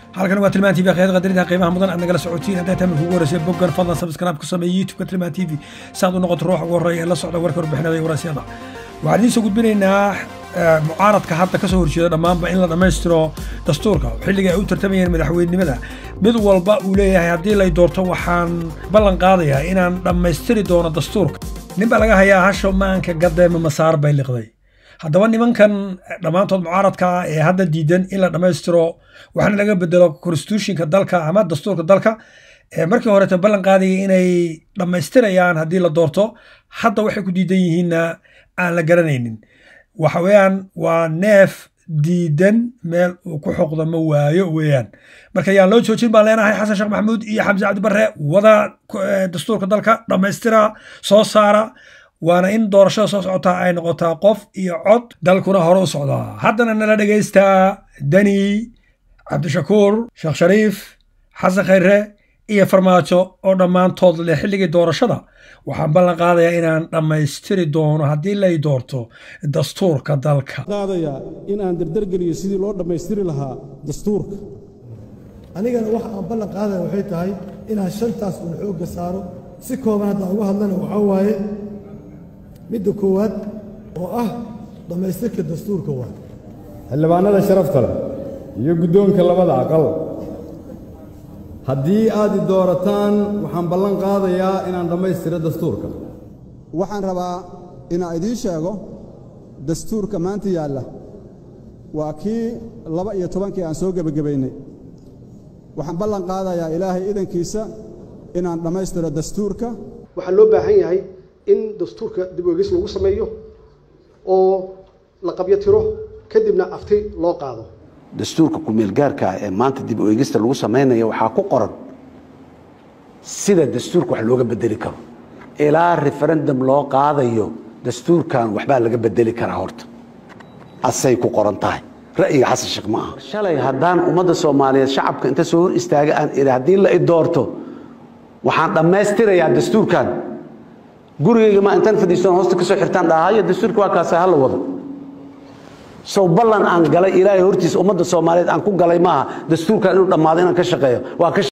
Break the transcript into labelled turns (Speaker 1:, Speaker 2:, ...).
Speaker 1: halkan waa Tilmaan TV khayr qadarinta qiimaha mudan aad nagala socotiin haday tahay ugu horeysay boggan fadlan subscribe ku sameey YouTube Tilmaan TV saad u noqoto ruux ugu horeeya la socda warka warbixinada iyo waraysiga waxaan idin soo gudbinaynaa mucaaradka hadda ka soo horjeeda dhamaanba in la dhameystiro dastuurka xilliga ay u tartamayeen madaxweynenimada mid walba uu leeyahay hadii la doorto waxaan ballan qaadayaa inaan dhameystiri doono dastuurka ninba laga hayaa hasho maanka gadeema masaar bay liqday haddaba nimankan dhamaantood mucaaradka ee hadda diidan in la dhameystiro waxaana laga bedelo constitutionka dalka ama dastuurka dalka markii hore tan ballan qaadayay inay dhameystirayaan haddii la doorto hadda waxay ku diidan yihiin aan la garanaynin waxa weeyaan waa neef diidan meel uu ku xoqdo ma waayo weeyaan marka yaan loo joojin baan leenahay xasan sheekh maxamuud iyo xamse cabdi barre wada dastuurka dalka dhameystira soo saara waana in doorashada soo socota ay noqotaa qof iyo cod dalkuna hore u socdaa haddana nala dhageystaa dani cabdishakuur sheekh shariif xasan khayre iyo farmaajo oo dhammaantood leh xilligii doorashada waxaan ballan qaadayaa inaan dhammaystiri doono haddii lay doorto dastuurka dalka
Speaker 2: qaadayaa inaan dardargeliyo sidii loo dhammaystiri lahaa dastuurka
Speaker 3: anigana waxa aan ballan qaadaya waxay tahay inaan shantaas uun xoogga saaro si kooban hadda uga hadlana waxaa waaye midda koowaad oo ah dhammaystirka dastuurka waa
Speaker 4: xildhibaanada sharafta leh iyo guddoonka labada aqal haddii aad i doorataan waxaan ballan qaadayaa inaan dhammaystiro dastuurka
Speaker 5: waxaan rabaa inaan idiin sheego dastuurka maanta yaalla waa kii 12 aan soo gebagabaynay waxaan ballan qaadayaa ilaahay idankiisa inaan dhammaystiro dastuurka
Speaker 6: waxaa loo baahan yahay in dastuurka dib u eegis lagu sameeyo oo la qabyo tiro kadibna afti loo qaado
Speaker 7: dastuurka ku meel gaarka ee maanta dib u eegista lagu sameeyo waxa ku qoran sida dastuurka wax looga bedeli karo ilaa referendum loo qaadayo dastuurkan waxba laga bedeli karaa horta asay ku qoran tahay ra'yiga xasan sheekh ma aha shalay hadaan ummadda Soomaaliyeed shacabka inta soo hor istaaga aan hadii la doorto waxaan dhameystirayaa dastuurkan gurigeyga ma intaan fadhiisan hoosta ka soo xirtaan dhahayo dastuurka waa kaas hal wada soo ballan aan galay ilaahay hortiis ummadda Soomaaliyeed aan ku galay ma dastuurkan inuu dhamaado inaan ka shaqeeyo waa ka